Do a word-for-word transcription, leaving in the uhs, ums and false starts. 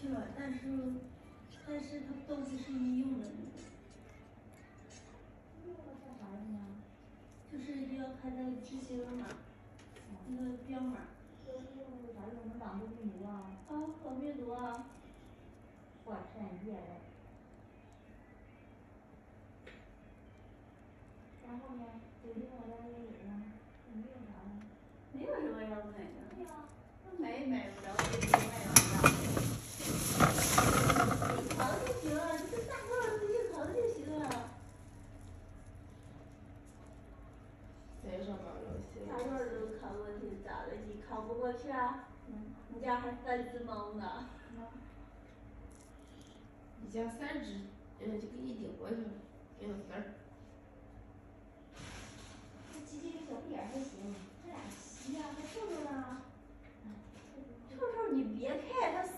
去了，但是但是它都不是医用的那种。 医用的干啥用啊？ 就是要看那个执行码，那个标码。 这个医用有啥用？能挡住病毒啊？ 啊，防病毒啊。 我天爷的！然后呢？有用的咱也有啊，也没有啥呀。 没有什么要买的。 对呀、啊， 那买也买不着，自己买不着。你扛就行了，你这大个儿自己扛就行了。 在上面能行。 大个儿都扛过去，咋的？你扛不过去啊？ 嗯。 你家还三只猫呢。 嗯。 你家三只，嗯，就给你顶过去了，顶个丝儿。 这挤挤个小不点儿还行，这俩吸呀还臭臭呢。 臭臭你别看它